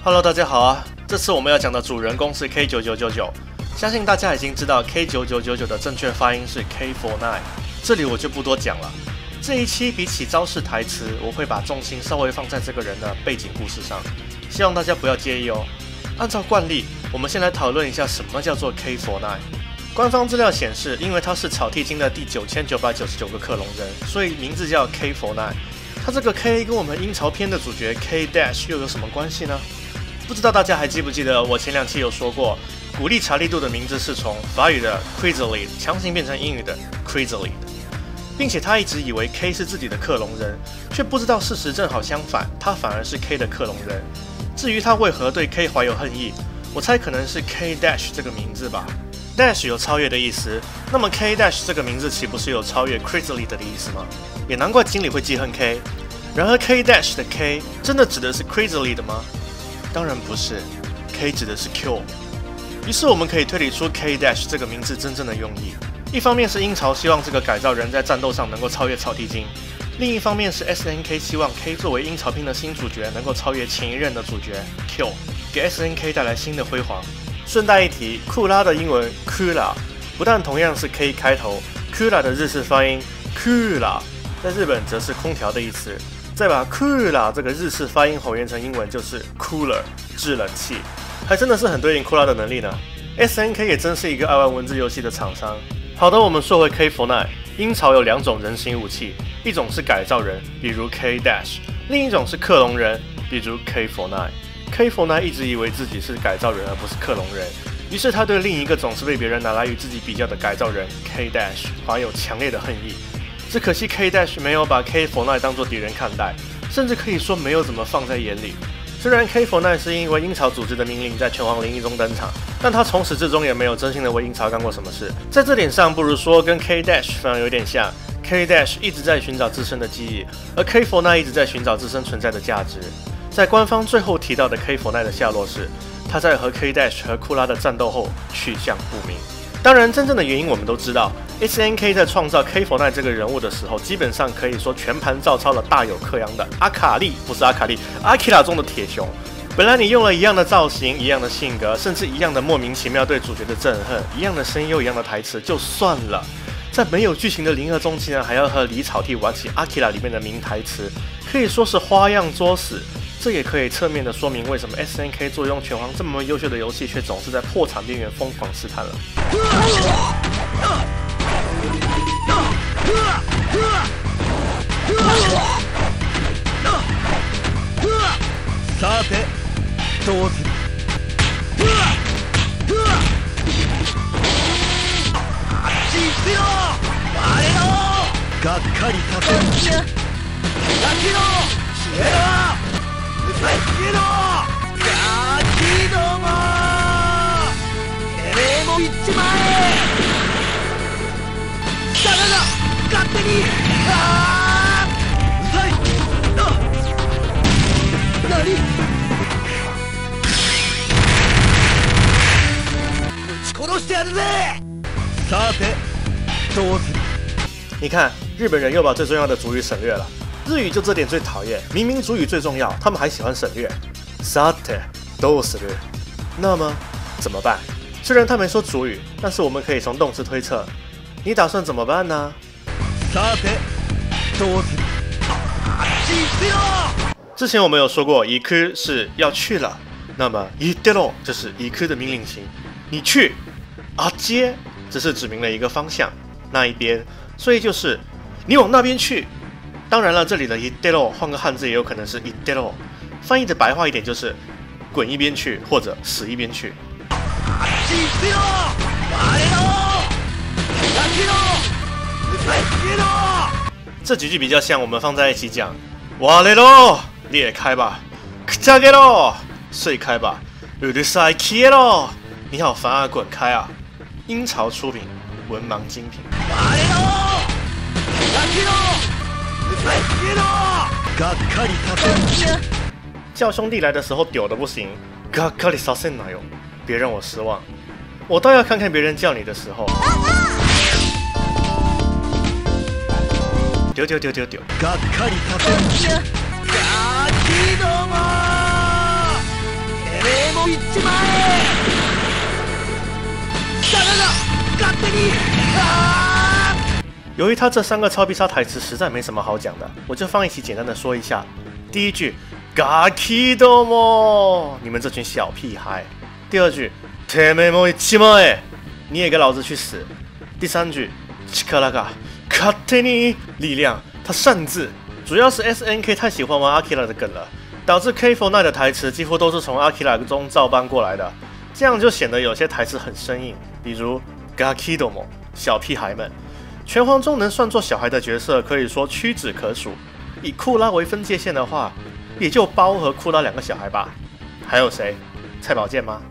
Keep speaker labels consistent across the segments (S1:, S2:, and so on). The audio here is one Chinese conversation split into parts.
S1: Hello， 大家好啊！这次我们要讲的主人公是 K9999，相信大家已经知道 K9999 的正确发音是 K49， 这里我就不多讲了。这一期比起招式台词，我会把重心稍微放在这个人的背景故事上，希望大家不要介意哦。按照惯例，我们先来讨论一下什么叫做 K49。官方资料显示，因为他是草剃金的第9999个克隆人，所以名字叫 K49。他这个 K 跟我们阴曹篇的主角 K Dash 又有什么关系呢？不知道大家还记不记得我前2期有说过，古力查利度的名字是从法语的 Chrysalid 强行变成英语的 Chrysalid， 并且他一直以为 K 是自己的克隆人，却不知道事实正好相反，他反而是 K 的克隆人。至于他为何对 K 怀有恨意，我猜可能是 K Dash 这个名字吧。Dash 有超越的意思，那么 K Dash 这个名字岂不是有超越 Chrysalid 的意思吗？也难怪经理会记恨 K。然而 K Dash 的 K 真的指的是 Chrysalid 吗？当然不是 ，K 指的是 Q。于是我们可以推理出 K Dash 这个名字真正的用意。一方面是阴曹希望这个改造人在战斗上能够超越草剃金，另一方面是 SNK 希望 K 作为阴曹篇的新主角能够超越前一任的主角 Q， 给 SNK 带来新的辉煌。顺带一提，库拉的英文 Kula 不但同样是 K 开头 ，Kula 的日式发音 Kula 在日本则是空调的意思。再把 Kula 这个日式发音还原成英文就是 Cooler 制冷器，还真的是很对应 Kula 的能力呢。SNK 也真是一个爱玩文字游戏的厂商。好的，我们说回 K49， 阴曹有2种人形武器，一种是改造人，比如 K Dash， 另一种是克隆人，比如 K49。K49 一直以为自己是改造人而不是克隆人，于是他对另一个总是被别人拿来与自己比较的改造人 K Dash 怀有强烈的恨意。只可惜 K Dash 没有把 K49 当作敌人看待，甚至可以说没有怎么放在眼里。虽然 K49 是因为阴曹组织的命令在拳皇01中登场，但他从始至终也没有真心的为阴曹干过什么事。在这点上，不如说跟 K Dash 反而有点像。K Dash 一直在寻找自身的记忆，而 K49 一直在寻找自身存在的价值。在官方最后提到的 K49 的下落是，他在和 K Dash 和库拉的战斗后去向不明。当然，真正的原因我们都知道。SNK 在创造 K49 这个人物的时候，基本上可以说全盘照抄了大有克洋的阿卡丽，不是阿卡丽，阿基拉中的铁熊。本来你用了一样的造型、一样的性格，甚至一样的莫名其妙对主角的憎恨，一样的声优、一样的台词就算了，在没有剧情的零2中竟然还要和李草剃玩起阿基拉里面的名台词，可以说是花样作死。这也可以侧面的说明为什么 SNK 坐拥拳皇这么优秀的游戏，却总是在破产边缘疯狂试探了。
S2: さてどうする？あっち行くよ！我のがっかりさせる！ガキの消えろ！消えろ！ガキども！てめえも行っちまえ！だが勝手に！ああ！うざい！何？撃ち殺してやるぜ！さてどうする？
S1: 你看，日本人又把最重要的主语省略了。日语就这点最讨厌，明明主语最重要，他们还喜欢省略。さてどうする？那么怎么办？虽然他没说主语，但是我们可以从动词推测。你打算怎么办呢？
S2: さてどうする？あっち行くよ！
S1: 之前我们有说过，行く是要去了，那么行ってろ就是行く的命令型。你去，あっち只是指明了一个方向，那一边，所以就是你往那边去。当然了，这里的行ってろ换个汉字也有可能是行ってろ，翻译的白话一点就是滚一边去或者死一边去。
S2: あっち行くよ！我のガキの！
S1: 这几句比较像，我们放在一起讲。我来喽，裂开吧！くちゃげろ，碎开吧！うるさい消えろ，你好烦啊，滚开啊！阴曹出品，文盲精品。
S2: 我のガキの！がっかりさせる！
S1: 叫兄弟来的时候丢的不行，がっかりさせんなよ，别让我失望。我倒要看看别人叫你的时候。丢丢丢丢丢！
S2: がっかりさせる！ガキども！ても行っちまえ。だが勝手に
S1: 由于他这3个超必杀台词实在没什么好讲的，我就放一起简单的说一下。第一句 Gakidomo， 你们这群小屁孩。第二句 Teme mo ichimae， 你也给老子去死。第三句 Chikara ga kateni， 力量，他擅自。主要是 SNK 太喜欢玩 Akira 的梗了，导致 K49 的台词几乎都是从 Akira 中照搬过来的，这样就显得有些台词很生硬，比如 Gakidomo， 小屁孩们。拳皇中能算作小孩的角色，可以说屈指可数。以库拉为分界线的话，也就包和库拉2个小孩吧。还有谁？蔡宝剑吗？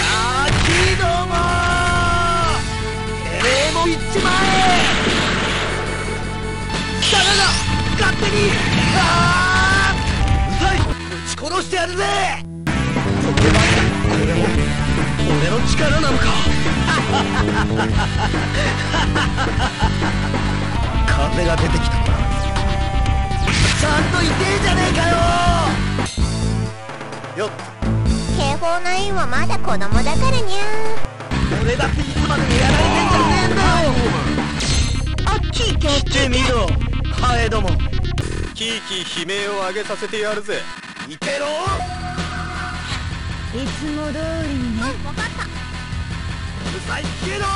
S2: 勝手にうざい、ぶち殺してやるぜ。これも俺の力なのか。風が出てきたな。ちゃんと痛えじゃねえかよ。よっ、
S3: K49はまだ子供だからにゃ。
S2: 俺だっていつまでもやられてんじゃねえんだよ。
S3: あっち行け。
S2: 来てみろハエども。
S4: キーキー悲鳴を上げさせてやるぜ。
S2: いてろ。
S3: いつも通りにね。分かった。
S2: うるさい、消えろ。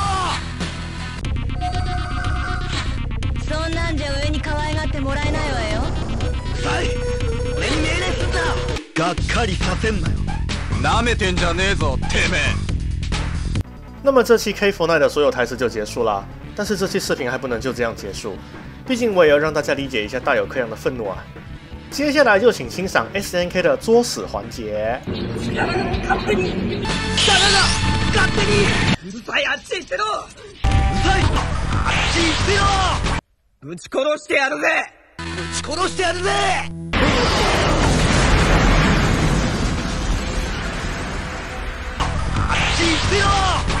S3: そんなんじゃ上に可愛がってもらえないわよ。
S2: うるさい、俺に命令すんだ。がっかりさせんなよ。
S4: なめてんじゃねえぞてめえ。
S1: 那么这期 K49 的所有台词就结束啦，但是这期视频还不能就这样结束，毕竟我也要让大家理解一下大有克洋的愤怒啊。接下来就请欣赏 SNK 的作死环節。
S2: 勝手にうるさい、あっち行ってろ。うるさい、あっち行ってよ。ぶち殺してやるぜ。ぶち殺してやるぜ。あっち行ってよ。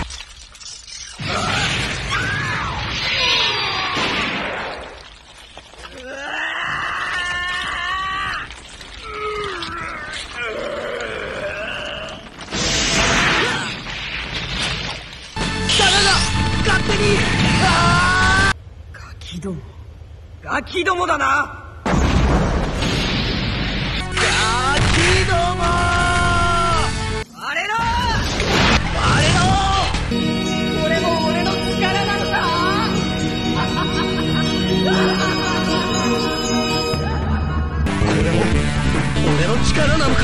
S2: ガキどもだな。ガキども。あれろ。これも俺の力なのか。これも俺の力なのか。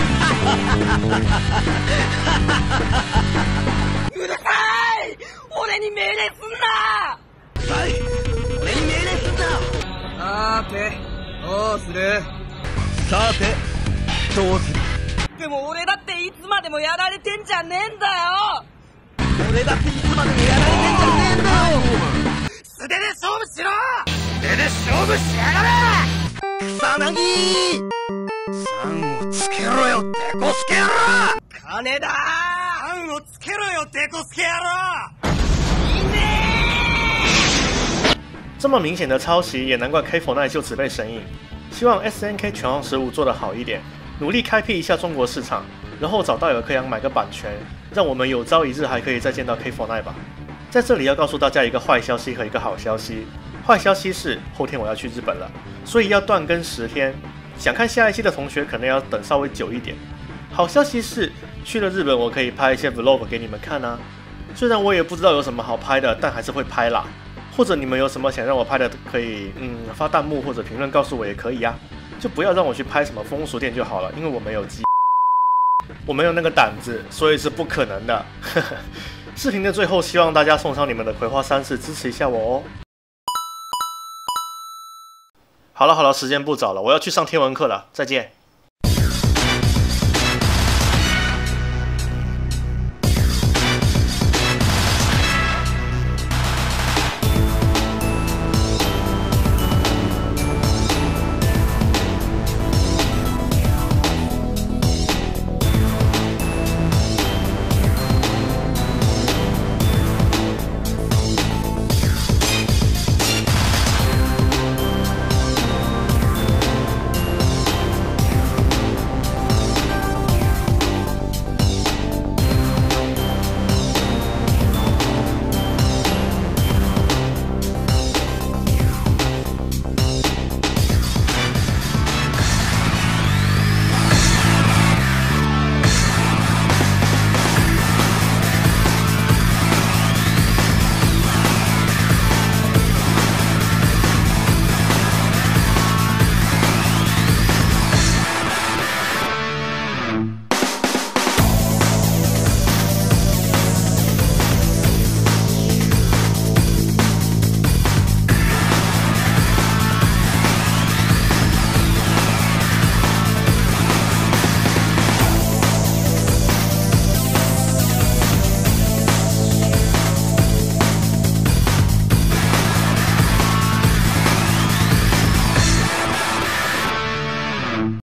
S2: うるさい、俺に命令すんな。うるさい、俺に命令すんな。さてどうする。さてどうする。でも俺だっていつまでもやられてんじゃねえんだよ。俺だっていつまでもやられてんじゃねえんだよ。素手で勝負しろ。素手で勝負しやがれ。草薙3をつけろよデコスケ野郎。金だ。3をつけろよデコスケ野郎。いねえ。
S1: 这么明显的抄袭，也难怪 K49 就此被神隐。希望 SNK 拳皇15做得好一点，努力开辟一下中国市场，然后找大有克洋买个版权，让我们有朝一日还可以再见到 K49 吧。在这里要告诉大家一个坏消息和一个好消息。坏消息是后天我要去日本了，所以要断更10天。想看下一期的同学可能要等稍微久一点。好消息是去了日本，我可以拍一些 vlog 给你们看啊。虽然我也不知道有什么好拍的，但还是会拍啦。或者你们有什么想让我拍的，可以发弹幕或者评论告诉我也可以啊。就不要让我去拍什么风俗店就好了，因为我没有机，我没有那个胆子，所以是不可能的。视频的最后，希望大家送上你们的葵花3次支持一下我哦。好了，时间不早了，我要去上天文课了，再见。